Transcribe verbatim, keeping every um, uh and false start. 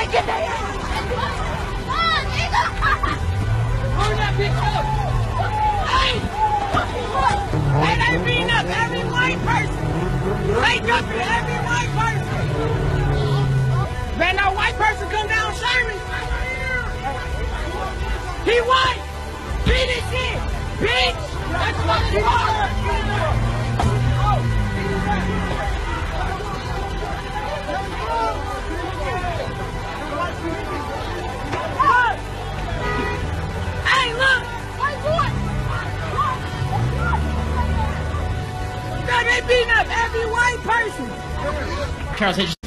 Get that ass. Hurry that bitch up. Hey! Hey, they beating up every white person. They jumping every white person. Man, no white person come down Sherman. He white. Beat his shit. Bitch. That's what you are. Hey, look. They beating up every white person. Charles,